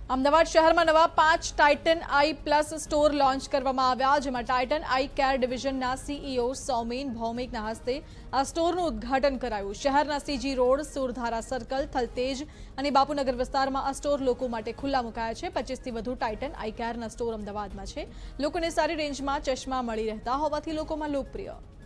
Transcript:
અમદાવાદ શહેરમાં નવા 5 Titan eye plus store launch કરવામાં આવ્યા, જેમાં ટાઇટન આઈ કેર ડિવિઝનના સીઈઓ સૌમેન ભૌમિકના હસ્તે આ સ્ટોરનું ઉદ્ઘાટન કરાયું। શહેરના CG road, Surdhara circle, Thaltej અને બાપુનગર વિસ્તારમાં આ સ્ટોર લોકો માટે ખુલ્લા મુકાયા છે। 25થી વધુ ટાઇટન આઈ કેરના સ્ટોર અમદાવાદમાં છે। લોકોને સારી રેન્જમાં ચશ્મા મળી રહેતા હોવાથી લોકોમાં લોકપ્રિય।